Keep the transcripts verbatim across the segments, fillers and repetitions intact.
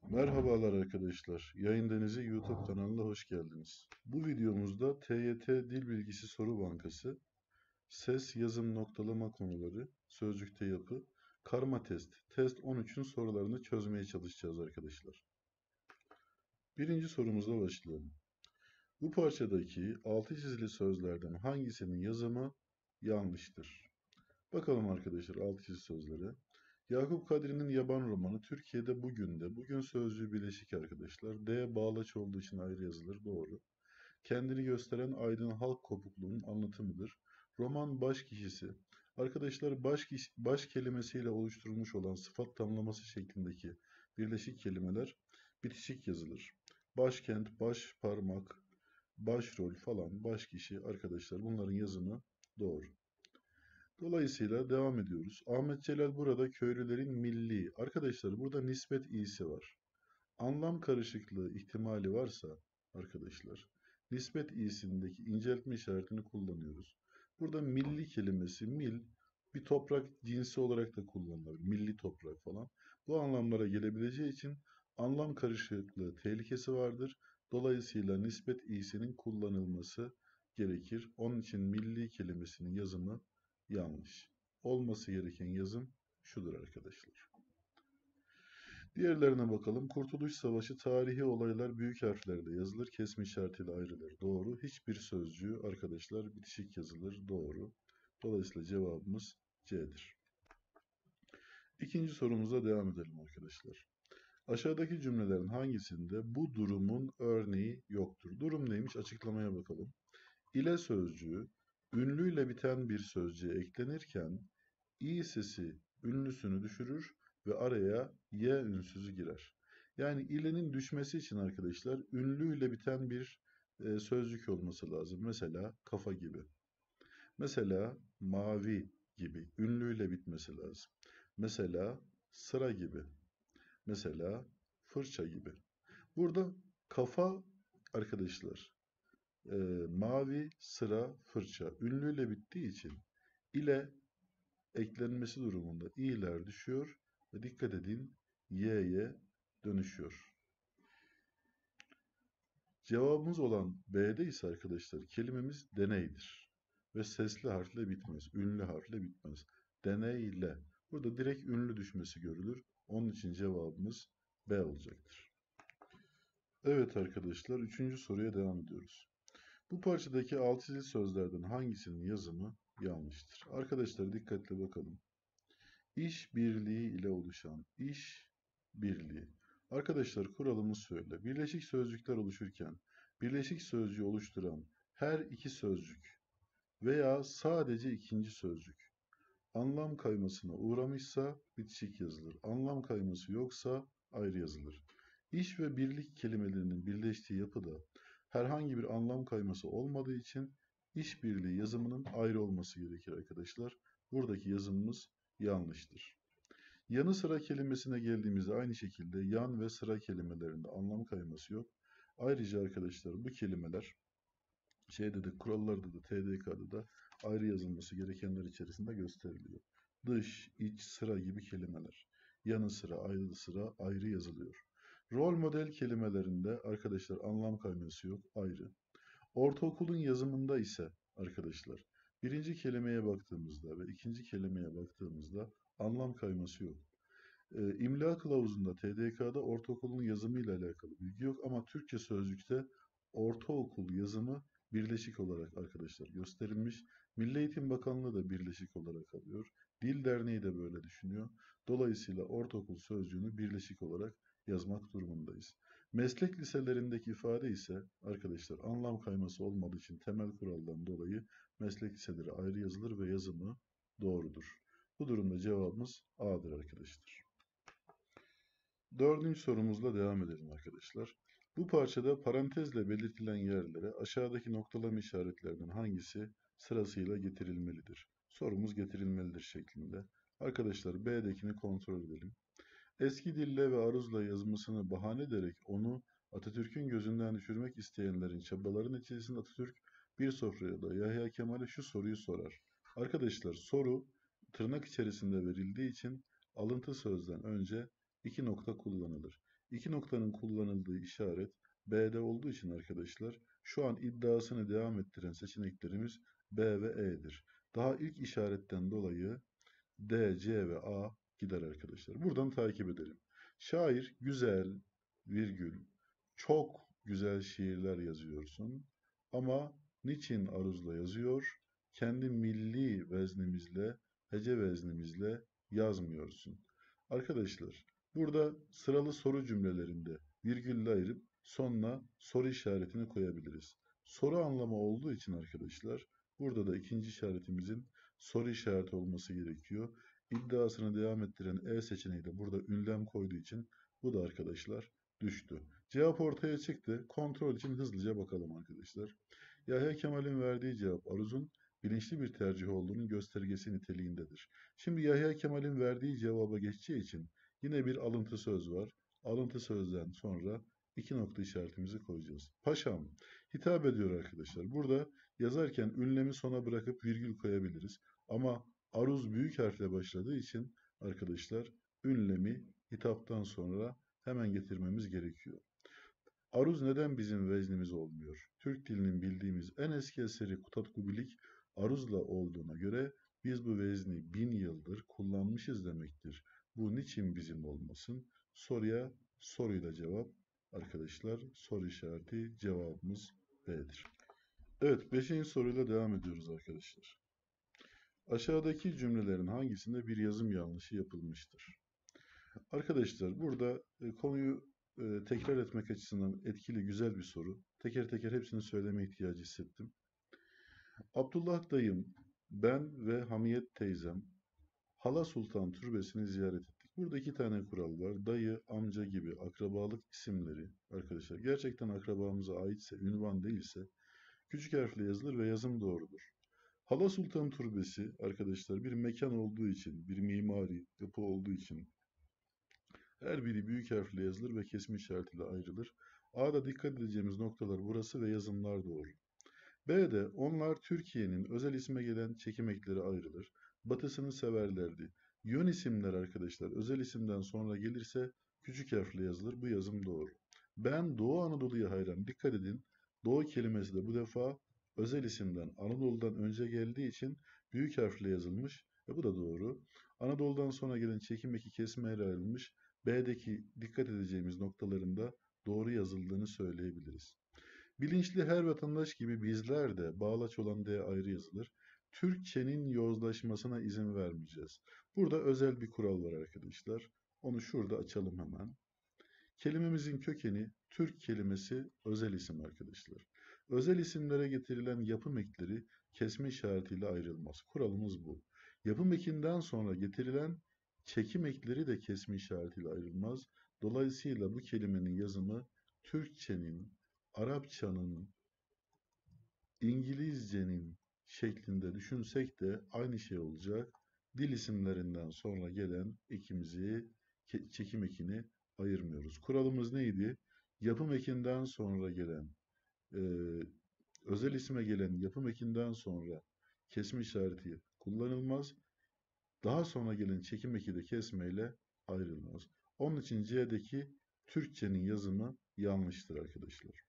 Merhabalar arkadaşlar. Yayın Denizi YouTube kanalına hoş geldiniz. Bu videomuzda T Y T Dil Bilgisi Soru Bankası, ses, yazım, noktalama konuları, sözcükte yapı, karma test, test on üçün sorularını çözmeye çalışacağız arkadaşlar. Birinci sorumuzla başlayalım. Bu parçadaki altı çizili sözlerden hangisinin yazımı yanlıştır? Bakalım arkadaşlar altı çizili sözlere. Yakup Kadri'nin Yaban romanı Türkiye'de bugün de. Bugün sözcüğü bileşik arkadaşlar. D bağlaç olduğu için ayrı yazılır. Doğru. Kendini gösteren aydın halk kopukluğunun anlatımıdır. Roman baş kişisi. Arkadaşlar baş, kişi, baş kelimesiyle oluşturulmuş olan sıfat tamlaması şeklindeki birleşik kelimeler bitişik yazılır. Başkent, baş parmak, başrol falan, baş kişi arkadaşlar bunların yazımı doğru. Dolayısıyla devam ediyoruz. Ahmet Celal burada köylülerin milli. Arkadaşlar burada nispet i'si var. Anlam karışıklığı ihtimali varsa arkadaşlar nispet i'sindeki inceltme işaretini kullanıyoruz. Burada milli kelimesi mil bir toprak cinsi olarak da kullanılır. Milli toprak falan. Bu anlamlara gelebileceği için anlam karışıklığı tehlikesi vardır. Dolayısıyla nispet i'sinin kullanılması gerekir. Onun için milli kelimesinin yazımı yanlış. Olması gereken yazım şudur arkadaşlar. Diğerlerine bakalım. Kurtuluş Savaşı tarihi olaylar büyük harflerle yazılır. Kesme işaretiyle ayrılır. Doğru. Hiçbir sözcüğü arkadaşlar bitişik yazılır. Doğru. Dolayısıyla cevabımız C'dir. İkinci sorumuza devam edelim arkadaşlar. Aşağıdaki cümlelerin hangisinde bu durumun örneği yoktur? Durum neymiş? Açıklamaya bakalım. İle sözcüğü ünlüyle biten bir sözcüğe eklenirken i sesi ünlüsünü düşürür ve araya y ünsüzü girer. Yani ilenin düşmesi için arkadaşlar ünlüyle biten bir e, sözcük olması lazım. Mesela kafa gibi. Mesela mavi gibi ünlüyle bitmesi lazım. Mesela sıra gibi. Mesela fırça gibi. Burada kafa arkadaşlar e, mavi, sıra, fırça ünlüyle bittiği için ile eklenmesi durumunda i'ler düşüyor ve dikkat edin y'ye dönüşüyor. Cevabımız olan B'de ise arkadaşlar kelimemiz deneydir. Ve sesli harfle bitmez, ünlü harfle bitmez. Deneyle. Burada direkt ünlü düşmesi görülür. Onun için cevabımız B olacaktır. Evet arkadaşlar, üçüncü soruya devam ediyoruz. Bu parçadaki altı çizili sözlerden hangisinin yazımı yanlıştır? Arkadaşlar dikkatli bakalım. İş birliği ile oluşan iş birliği. Arkadaşlar kuralımız şöyle. Birleşik sözcükler oluşurken birleşik sözcüğü oluşturan her iki sözcük veya sadece ikinci sözcük anlam kaymasına uğramışsa bitişik yazılır. Anlam kayması yoksa ayrı yazılır. İş ve birlik kelimelerinin birleştiği yapıda herhangi bir anlam kayması olmadığı için işbirliği yazımının ayrı olması gerekir arkadaşlar. Buradaki yazımımız yanlıştır. Yanı sıra kelimesine geldiğimizde aynı şekilde yan ve sıra kelimelerinde anlam kayması yok. Ayrıca arkadaşlar bu kelimeler şeyde de kurallarda da T D K'da da ayrı yazılması gerekenler içerisinde gösteriliyor. Dış, iç, sıra gibi kelimeler. Yanı sıra, ayrı sıra ayrı yazılıyor. Rol model kelimelerinde arkadaşlar anlam kayması yok, ayrı. Ortaokulun yazımında ise arkadaşlar birinci kelimeye baktığımızda ve ikinci kelimeye baktığımızda anlam kayması yok. E, imla kılavuzunda T D K'da ortaokulun yazımı ile alakalı bilgi yok ama Türkçe sözlükte ortaokul yazımı birleşik olarak arkadaşlar gösterilmiş. Milli Eğitim Bakanlığı da birleşik olarak alıyor. Dil Derneği de böyle düşünüyor. Dolayısıyla ortaokul sözcüğünü birleşik olarak yazmak durumundayız. Meslek liselerindeki ifade ise arkadaşlar anlam kayması olmadığı için temel kuraldan dolayı meslek liseleri ayrı yazılır ve yazımı doğrudur. Bu durumda cevabımız A'dır arkadaşlar. Dördüncü sorumuzla devam edelim arkadaşlar. Bu parçada parantezle belirtilen yerlere aşağıdaki noktalama işaretlerinin hangisi sırasıyla getirilmelidir? Sorumuz getirilmelidir şeklinde. Arkadaşlar B'dekini kontrol edelim. Eski dille ve aruzla yazmasını bahane ederek onu Atatürk'ün gözünden düşürmek isteyenlerin çabaları neticesinde Atatürk bir sofraya da Yahya Kemal'e şu soruyu sorar. Arkadaşlar soru tırnak içerisinde verildiği için alıntı sözden önce iki nokta kullanılır. İki noktanın kullanıldığı işaret B'de olduğu için arkadaşlar şu an iddiasını devam ettiren seçeneklerimiz B ve E'dir. Daha ilk işaretten dolayı D, C ve A gider arkadaşlar. Buradan takip edelim. Şair güzel, virgül, çok güzel şiirler yazıyorsun. Ama niçin aruzla yazıyor? Kendi milli veznimizle, hece veznimizle yazmıyorsun. Arkadaşlar, burada sıralı soru cümlelerinde virgülle ayırıp sonuna soru işaretini koyabiliriz. Soru anlamı olduğu için arkadaşlar, burada da ikinci işaretimizin soru işareti olması gerekiyor. İddiasını devam ettiren E seçeneği de burada ünlem koyduğu için bu da arkadaşlar düştü. Cevap ortaya çıktı. Kontrol için hızlıca bakalım arkadaşlar. Yahya Kemal'in verdiği cevap aruzun bilinçli bir tercih olduğunun göstergesi niteliğindedir. Şimdi Yahya Kemal'in verdiği cevaba geçeceği için yine bir alıntı söz var. Alıntı sözden sonra iki nokta işaretimizi koyacağız. Paşam hitap ediyor arkadaşlar. Burada yazarken ünlemi sona bırakıp virgül koyabiliriz. Ama aruz büyük harfle başladığı için arkadaşlar ünlemi hitaptan sonra hemen getirmemiz gerekiyor. Aruz neden bizim veznimiz olmuyor? Türk dilinin bildiğimiz en eski eseri Kutat Kubilik aruzla olduğuna göre biz bu vezni bin yıldır kullanmışız demektir. Bu niçin bizim olmasın? Soruya soruyla cevap arkadaşlar. Soru işareti cevabımız B'dir. Evet, beşinci soruyla devam ediyoruz arkadaşlar. Aşağıdaki cümlelerin hangisinde bir yazım yanlışı yapılmıştır? Arkadaşlar burada e, konuyu e, tekrar etmek açısından etkili güzel bir soru. Teker teker hepsini söyleme ihtiyacı hissettim. Abdullah dayım, ben ve Hamiyet teyzem Hala Sultan Türbesi'ni ziyaret ettik. Burada iki tane kural var. Dayı, amca gibi akrabalık isimleri arkadaşlar gerçekten akrabamıza aitse, ünvan değilse küçük harfle yazılır ve yazım doğrudur. Hala Sultan Türbesi arkadaşlar bir mekan olduğu için, bir mimari yapı olduğu için her biri büyük harfle yazılır ve kesme işaretiyle ayrılır. A'da dikkat edeceğimiz noktalar burası ve yazımlar doğru. B'de onlar Türkiye'nin özel isme gelen çekim ekleri ayrılır. Batısını severlerdi. Yön isimler arkadaşlar özel isimden sonra gelirse küçük harfle yazılır. Bu yazım doğru. Ben Doğu Anadolu'ya hayran. Dikkat edin. Doğu kelimesi de bu defa özel isimden Anadolu'dan önce geldiği için büyük harfle yazılmış. Ve bu da doğru. Anadolu'dan sonra gelen çekim eki kesmeyle ayrılmış. B'deki dikkat edeceğimiz noktalarında doğru yazıldığını söyleyebiliriz. Bilinçli her vatandaş gibi bizler de bağlaç olan D ayrı yazılır. Türkçenin yozlaşmasına izin vermeyeceğiz. Burada özel bir kural var arkadaşlar. Onu şurada açalım hemen. Kelimemizin kökeni Türk kelimesi özel isim arkadaşlar. Özel isimlere getirilen yapım ekleri kesme işaretiyle ayrılmaz. Kuralımız bu. Yapım ekinden sonra getirilen çekim ekleri de kesme işaretiyle ayrılmaz. Dolayısıyla bu kelimenin yazımı Türkçenin, Arapçanın, İngilizcenin şeklinde düşünsek de aynı şey olacak. Dil isimlerinden sonra gelen ekimizi, çekim ekini ayırmıyoruz. Kuralımız neydi? Yapım ekinden sonra gelen, e, özel isme gelen yapım ekinden sonra kesme işareti kullanılmaz. Daha sonra gelen çekim eki de kesmeyle ayrılmaz. Onun için C'deki Türkçenin yazımı yanlıştır arkadaşlar.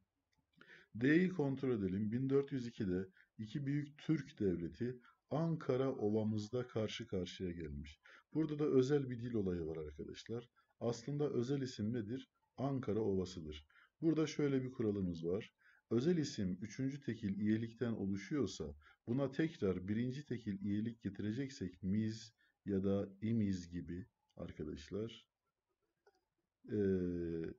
D'yi kontrol edelim. bin dört yüz ikide iki büyük Türk devleti Ankara Ovamızda karşı karşıya gelmiş. Burada da özel bir dil olayı var arkadaşlar. Aslında özel isim nedir? Ankara Ovası'dır. Burada şöyle bir kuralımız var. Özel isim üçüncü tekil iyelikten oluşuyorsa buna tekrar birinci tekil iyelik getireceksek miz ya da imiz gibi arkadaşlar ee,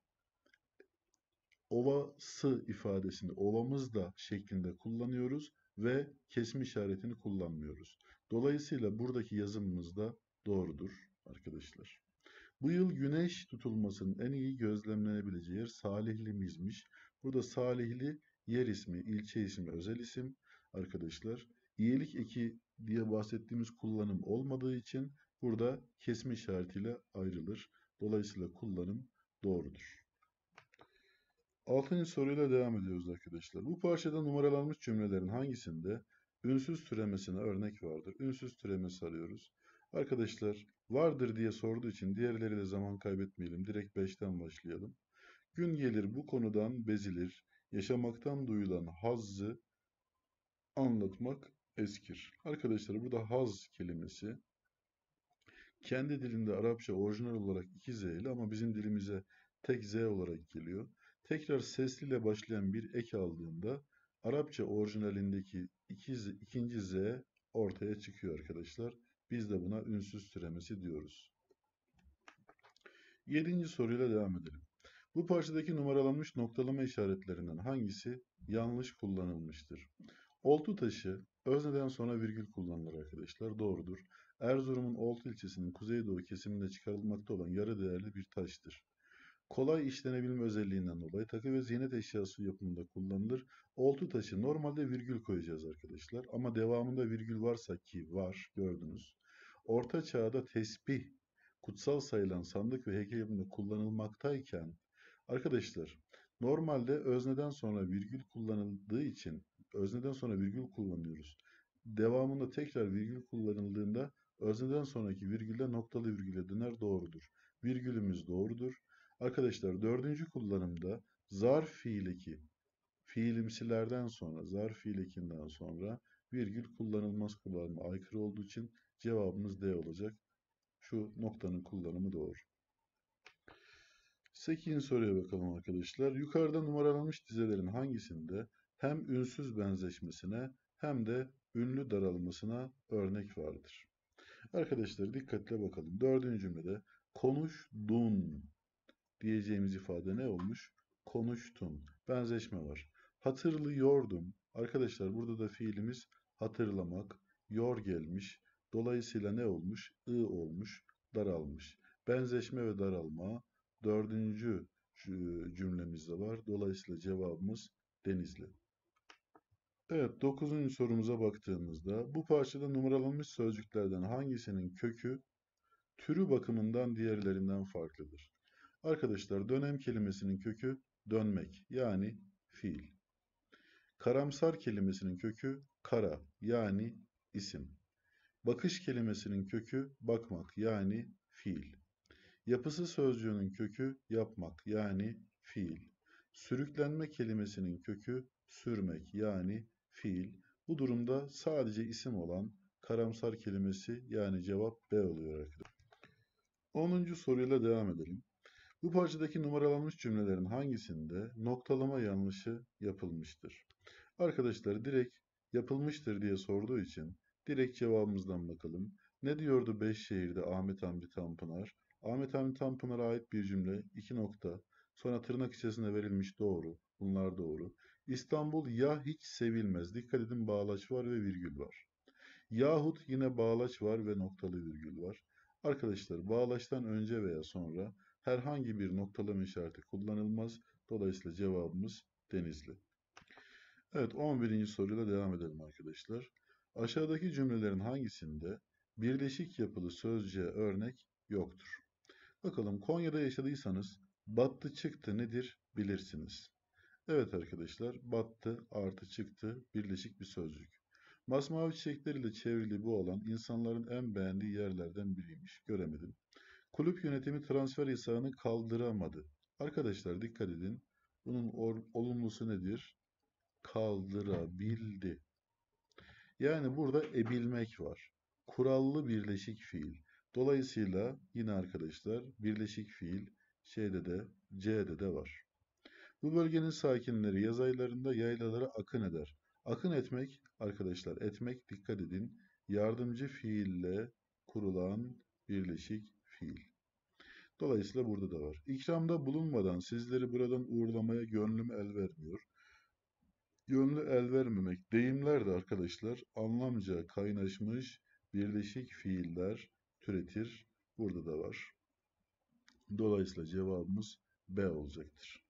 ovası ifadesini ovamız da şeklinde kullanıyoruz ve kesme işaretini kullanmıyoruz. Dolayısıyla buradaki yazımımız da doğrudur arkadaşlar. Bu yıl güneş tutulmasının en iyi gözlemlenebileceği yer Salihli'mizmiş. Burada Salihli yer ismi, ilçe ismi, özel isim arkadaşlar. İyelik eki diye bahsettiğimiz kullanım olmadığı için burada kesme işaretiyle ayrılır. Dolayısıyla kullanım doğrudur. Altıncı soruyla devam ediyoruz arkadaşlar. Bu parçada numaralanmış cümlelerin hangisinde ünsüz türemesine örnek vardır? Ünsüz türemesi arıyoruz. Arkadaşlar vardır diye sorduğu için diğerleriyle zaman kaybetmeyelim. Direkt beşten başlayalım. Gün gelir bu konudan bezilir. Yaşamaktan duyulan hazzı anlatmak eskir. Arkadaşlar burada haz kelimesi kendi dilinde Arapça orijinal olarak iki z ile ama bizim dilimize tek z olarak geliyor. Tekrar sesliyle başlayan bir ek aldığında Arapça orijinalindeki iki z, ikinci z ortaya çıkıyor arkadaşlar. Biz de buna ünsüz türemesi diyoruz. Yedinci soruyla devam edelim. Bu parçadaki numaralanmış noktalama işaretlerinden hangisi yanlış kullanılmıştır? Oltu taşı özneden sonra virgül kullanılır arkadaşlar. Doğrudur. Erzurum'un Oltu ilçesinin kuzeydoğu kesiminde çıkarılmakta olan yarı değerli bir taştır. Kolay işlenebilme özelliğinden dolayı takı ve ziynet eşyası yapımında kullanılır. Oltu taşı normalde virgül koyacağız arkadaşlar. Ama devamında virgül varsa ki var gördünüz. Orta çağda tesbih kutsal sayılan sandık ve heykel yapımında kullanılmaktayken arkadaşlar normalde özneden sonra virgül kullanıldığı için özneden sonra virgül kullanıyoruz. Devamında tekrar virgül kullanıldığında özneden sonraki virgülle noktalı virgüle döner doğrudur. Virgülümüz doğrudur. Arkadaşlar dördüncü kullanımda zarf fiildeki fiilimsilerden sonra zarf fiilekinden sonra virgül kullanılmaz kullanıma aykırı olduğu için cevabımız D olacak. Şu noktanın kullanımı doğru. sekizinci soruya bakalım arkadaşlar. Yukarıda numaralanmış dizelerin hangisinde hem ünsüz benzeşmesine hem de ünlü daralmasına örnek vardır? Arkadaşlar dikkatle bakalım. Dördüncü cümlede konuştun diyeceğimiz ifade ne olmuş? Konuştun. Benzeşme var. Hatırlıyordum. Arkadaşlar burada da fiilimiz hatırlamak. Yor gelmiş. Dolayısıyla ne olmuş? I olmuş. Daralmış. Benzeşme ve daralma dördüncü cümlemizde var. Dolayısıyla cevabımız Denizli. Evet, dokuzuncu sorumuza baktığımızda bu parçada numaralanmış sözcüklerden hangisinin kökü türü bakımından diğerlerinden farklıdır? Arkadaşlar dönem kelimesinin kökü dönmek yani fiil. Karamsar kelimesinin kökü kara yani isim. Bakış kelimesinin kökü bakmak yani fiil. Yapısı sözcüğünün kökü yapmak yani fiil. Sürüklenme kelimesinin kökü sürmek yani fiil. Bu durumda sadece isim olan karamsar kelimesi yani cevap B oluyor arkadaşlar. onuncu soruyla devam edelim. Bu parçadaki numaralanmış cümlelerin hangisinde noktalama yanlışı yapılmıştır? Arkadaşlar direkt yapılmıştır diye sorduğu için direkt cevabımızdan bakalım. Ne diyordu Beşşehir'de Ahmet Hamdi Tanpınar? Ahmet Hamdi Tanpınar'a ait bir cümle, iki nokta, sonra tırnak içerisinde verilmiş doğru. Bunlar doğru. İstanbul ya hiç sevilmez. Dikkat edin bağlaç var ve virgül var. Yahut yine bağlaç var ve noktalı virgül var. Arkadaşlar bağlaçtan önce veya sonra herhangi bir noktalama işareti kullanılmaz. Dolayısıyla cevabımız Denizli. Evet, on birinci soruyla devam edelim arkadaşlar. Aşağıdaki cümlelerin hangisinde birleşik yapılı sözcüğe örnek yoktur? Bakalım Konya'da yaşadıysanız battı çıktı nedir bilirsiniz. Evet arkadaşlar battı artı çıktı birleşik bir sözcük. Masmavi çiçekleriyle çevrili bu alan insanların en beğendiği yerlerden biriymiş. Göremedim. Kulüp yönetimi transfer yasağını kaldıramadı. Arkadaşlar dikkat edin. Bunun olumlusu nedir? Kaldırabildi. Yani burada ebilmek var. Kurallı birleşik fiil. Dolayısıyla yine arkadaşlar birleşik fiil şeyde de C'de de var. Bu bölgenin sakinleri yaz aylarında yaylalara akın eder. Akın etmek arkadaşlar etmek dikkat edin. Yardımcı fiille kurulan birleşik fiil. Dolayısıyla burada da var. İkramda bulunmadan sizleri buradan uğurlamaya gönlüm el vermiyor. Gönlü el vermemek. Deyimler de arkadaşlar anlamca kaynaşmış birleşik fiiller türetir. Burada da var. Dolayısıyla cevabımız B olacaktır.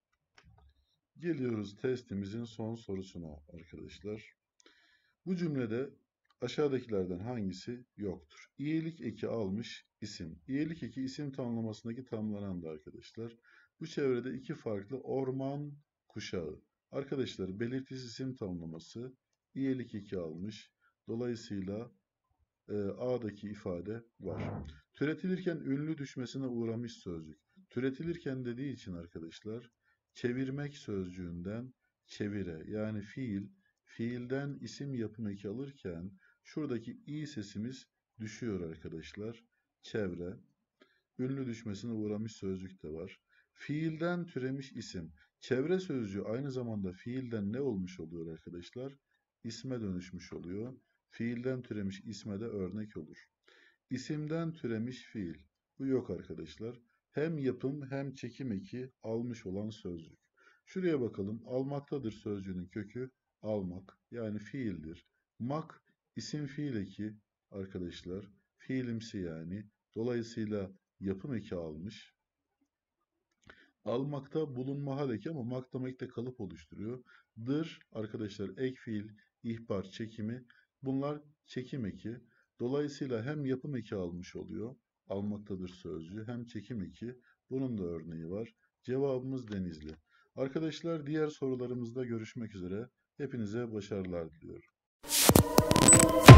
Geliyoruz testimizin son sorusuna arkadaşlar. Bu cümlede aşağıdakilerden hangisi yoktur? İyilik eki almış isim. İyilik eki isim tamlamasındaki tamlanandı arkadaşlar. Bu çevrede iki farklı orman kuşağı. Arkadaşlar belirtisiz isim tamlaması iyilik eki almış. Dolayısıyla e, A'daki ifade var. Türetilirken ünlü düşmesine uğramış sözcük. Türetilirken dediği için arkadaşlar çevirmek sözcüğünden çevire yani fiil, fiilden isim yapım eki alırken şuradaki i sesimiz düşüyor arkadaşlar. Çevre. Ünlü düşmesine uğramış sözcük de var. Fiilden türemiş isim. Çevre sözcüğü aynı zamanda fiilden ne olmuş oluyor arkadaşlar? İsme dönüşmüş oluyor. Fiilden türemiş isme de örnek olur. İsimden türemiş fiil. Bu yok arkadaşlar. Hem yapım hem çekim eki almış olan sözcük. Şuraya bakalım. Almaktadır sözcüğünün kökü almak. Yani fiildir. Mak isim fiil eki arkadaşlar. Fiilimsi yani. Dolayısıyla yapım eki almış. Almakta bulunma hal eki ama mak demekte kalıp oluşturuyor. Dır arkadaşlar ek fiil, ihbar, çekimi bunlar çekim eki. Dolayısıyla hem yapım eki almış oluyor. Almaktadır sözcüğü hem çekim eki. Bunun da örneği var. Cevabımız Denizli. Arkadaşlar diğer sorularımızda görüşmek üzere. Hepinize başarılar diliyorum.